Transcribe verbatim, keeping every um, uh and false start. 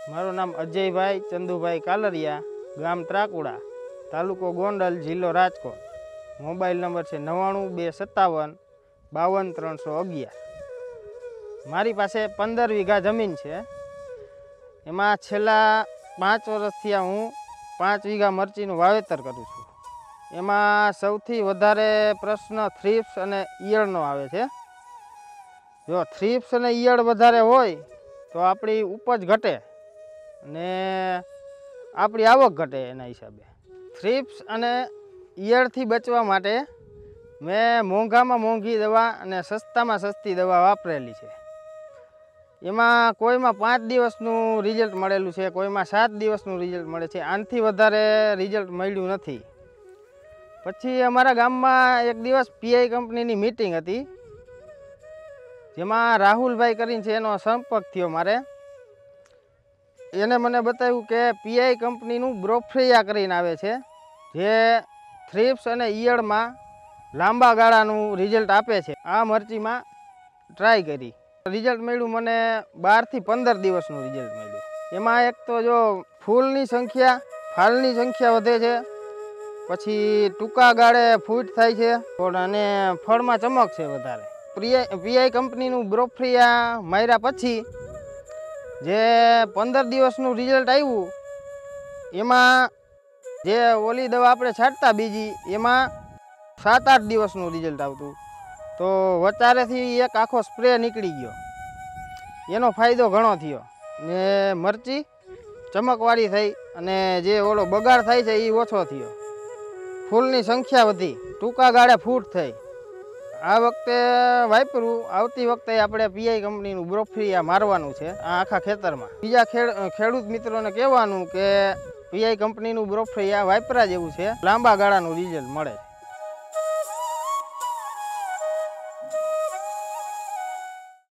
મારું નામ અજયભાઈ ચંદુભાઈ કાલરિયા, ગામ ત્રાકુડા, તાલુકો ગોંડલ, જિલ્લો રાજકોટ. મોબાઈલ નંબર છે નવ્વાણું બે સત્તાવન બાવન ત્રણસો અગિયાર. મારી પાસે પંદર વીઘા જમીન છે. એમાં છેલ્લા પાંચ વર્ષથી હું પાંચ વીઘા મરચીનું વાવેતર કરું છું. એમાં સૌથી વધારે પ્રશ્ન થ્રીપ્સ અને ઈયળનો આવે છે. જો થ્રીપ્સ અને ઈયળ વધારે હોય તો આપણી ઉપજ ઘટે અને આપણી આવક ઘટે. એના હિસાબે થ્રીપ્સ અને ઈયળથી બચવા માટે મેં મોંઘામાં મોંઘી દવા અને સસ્તામાં સસ્તી દવા વાપરેલી છે. એમાં કોઈમાં પાંચ દિવસનું રિઝલ્ટ મળેલું છે, કોઈમાં સાત દિવસનું રિઝલ્ટ મળે છે. આનાથી વધારે રિઝલ્ટ મળ્યું નથી. પછી અમારા ગામમાં એક દિવસ પીઆઈ કંપનીની મીટિંગ હતી, જેમાં રાહુલભાઈ કરીને છે એનો સંપર્ક થયો મારે. એને મને બતાવ્યું કે પીઆઈ કંપનીનું બ્રોફ્રિયા કરીને આવે છે, જે થ્રીપ્સ અને ઈયળમાં લાંબા ગાળાનું રિઝલ્ટ આપે છે. આ મરચીમાં ટ્રાય કરી, રિઝલ્ટ મળ્યું મને બારથી પંદર દિવસનું રિઝલ્ટ મળ્યું. એમાં એક તો જો ફૂલની સંખ્યા, ફાલની સંખ્યા વધે છે, પછી ટૂંકા ગાળે ફૂટ થાય છે અને ફળમાં ચમક છે વધારે. પીઆઈ કંપનીનું બ્રોફ્રિયા માર્યા પછી જે પંદર દિવસનું રિઝલ્ટ આવ્યું, એમાં જે ઓલી દવા આપણે છાંટતા બીજી, એમાં સાત આઠ દિવસનું રિઝલ્ટ આવતું. તો વચારેથી એક આખો સ્પ્રે નીકળી ગયો. એનો ફાયદો ઘણો થયો ને મરચી ચમકવાળી થઈ અને જે ઓલો બગાડ થાય છે એ ઓછો થયો. ફૂલની સંખ્યા વધી, ટૂંકા ગાળે ફૂટ થઈ. આ વખતે વાપરું, આવતી વખતે આપણે પીઆઈ કંપનીનું બ્રોફ્રિયા મારવાનું છે આ આખા ખેતરમાં. બીજા ખેડૂત મિત્રોને કહેવાનું કે પીઆઈ કંપનીનું બ્રોફ્રિયા વાપરા જેવું છે, લાંબા ગાળાનું રિઝલ્ટ મળે છે.